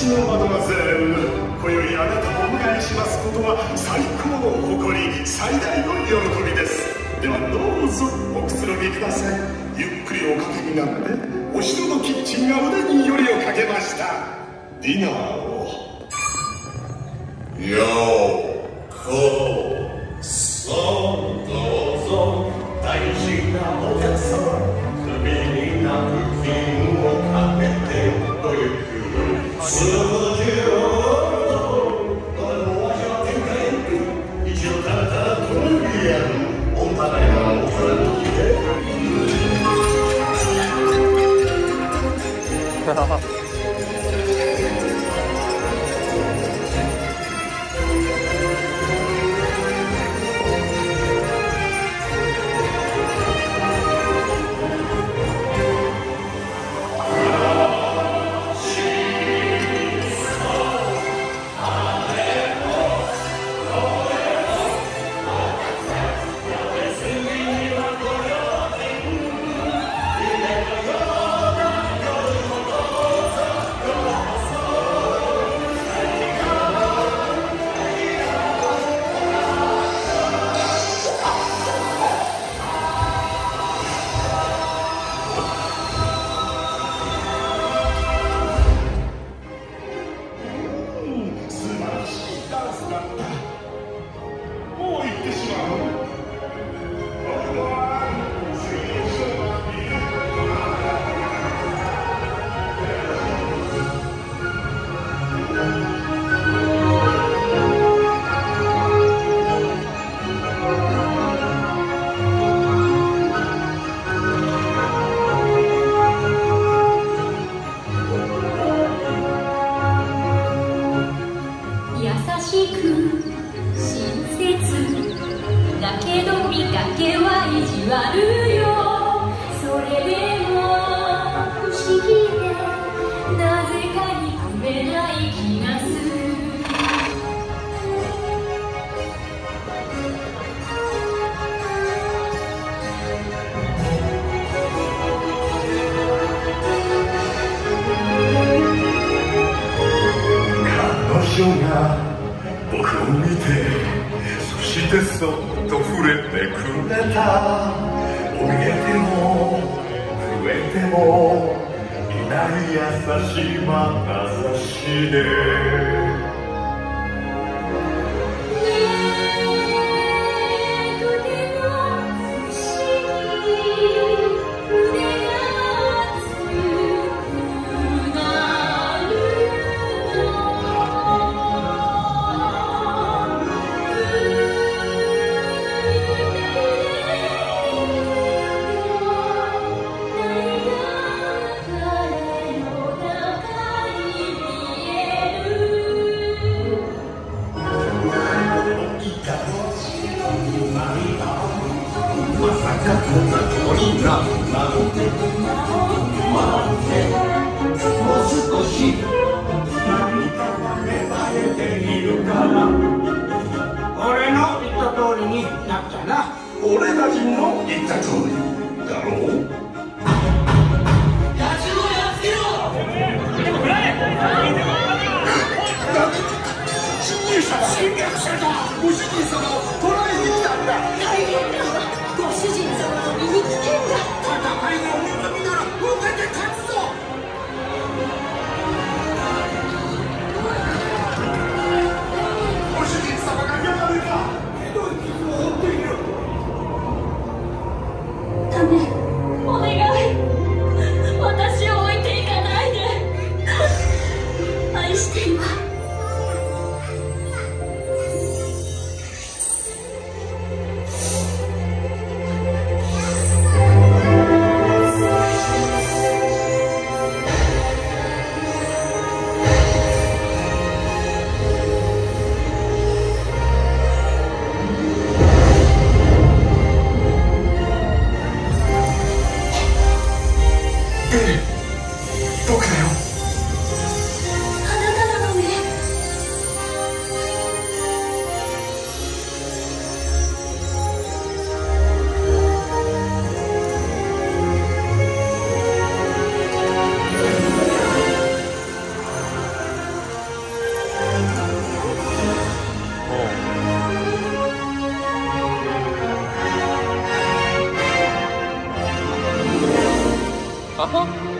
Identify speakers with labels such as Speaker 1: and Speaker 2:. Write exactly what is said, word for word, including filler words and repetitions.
Speaker 1: 私のマドマゼル、今宵あなたをお迎えしますことは最高の誇り、最大の喜びです。ではどうぞおくつろぎください。ゆっくりおかけになってお城のキッチンが腕によりをかけました。ディナーをようこそ。どうぞ大事なお客様、首にナプキンをかけておゆく。そのことでよ、どれもお味は天下へ一度食べたらとろみやる。お互いがおそれときで僕を見て、そしてそっと触れてくれた。怯えても震えてもいない優しい眼差しで俺たちの言った通りだろう。野獣をやっつけろ。でも振られ。侵入者だ。侵略者だ。ご主人様を捕らえに来たんだ。大変だ。ご主人様の身に危険だ。戦いの女見なら受けて勝つぞ。ご主人様がやられた。ひどい傷を負っている。
Speaker 2: お願い、私を置いていかないで。愛してるわ。
Speaker 1: 僕だよ。
Speaker 2: あなたなのね。
Speaker 3: あは